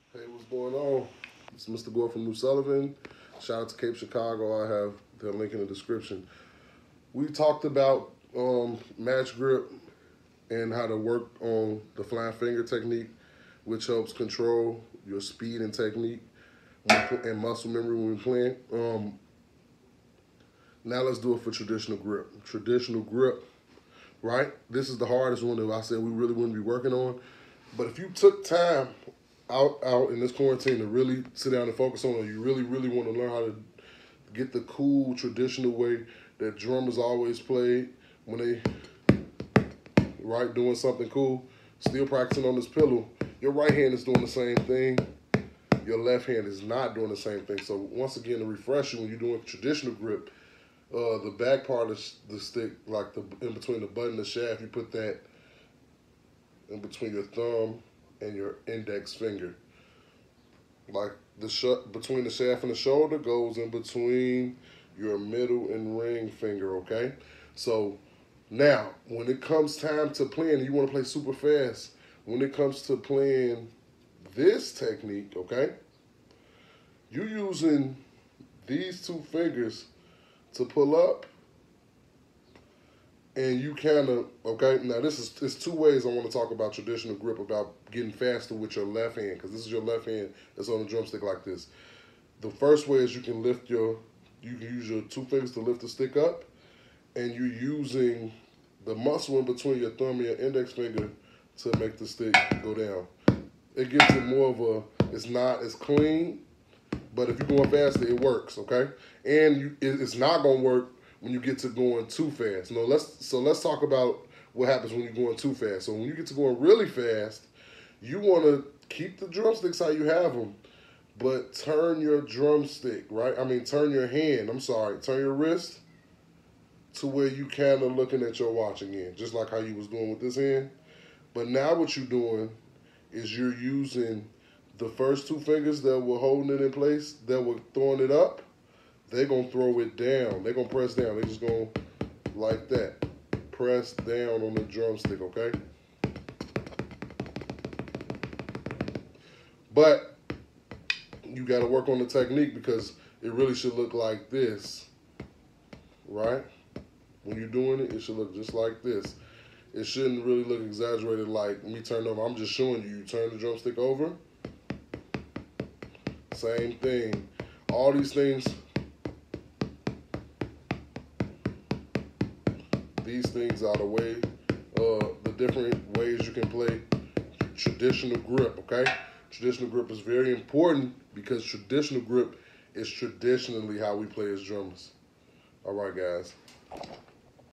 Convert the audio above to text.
Hey, what's going on? It's Mr. Gore from New Sullivan. Shout out to Cape Chicago. I have the link in the description. We talked about match grip and how to work on the flying finger technique, which helps control your speed and technique and muscle memory when we're playing. Now let's do it for traditional grip. Traditional grip, right? This is the hardest one that I said we really wouldn't be working on. But if you took time out in this quarantine to really sit down and focus on it, you really want to learn how to get the cool traditional way that drummers always played when they doing something cool, still practicing on this pillow. Your right hand is doing the same thing. Your left hand is not doing the same thing. So once again, to refresh you, when you're doing traditional grip, the back part of the stick, like in between the butt and the shaft, you put that in between your thumb and your index finger. Like between the shaft and the shoulder goes in between your middle and ring finger, okay? So now, when it comes time to playing, you want to play super fast. When it comes to playing this technique, okay, you're using these two fingers to pull up, and you kind of, okay, now it's two ways I want to talk about traditional grip, about getting faster with your left hand, because this is your left hand that's on the drumstick like this. The first way is you can use your two fingers to lift the stick up, and you're using the muscle in between your thumb and your index finger to make the stick go down. It gives it more of a, it's not as clean, but if you're going faster, it works, okay? And it's not going to work when you get to going too fast. No, let's talk about what happens when you're going too fast. So when you get to going really fast, you want to keep the drumsticks how you have them, but turn your drumstick, right? I mean, turn your hand, turn your wrist to where you kind of looking at your watch again, just like how you was doing with this hand. But now what you're doing is you're using the first two fingers that were holding it in place, that were throwing it up, they're going to throw it down. They're going to press down. They're just going like that. Press down on the drumstick, okay? But you got to work on the technique, because it really should look like this, right? When you're doing it, it should look just like this. It shouldn't really look exaggerated like me turning over. I'm just showing you. You turn the drumstick over. Same thing. All these things, are the way, the different ways you can play traditional grip, okay? Traditional grip is very important, because traditional grip is traditionally how we play as drummers. All right, guys.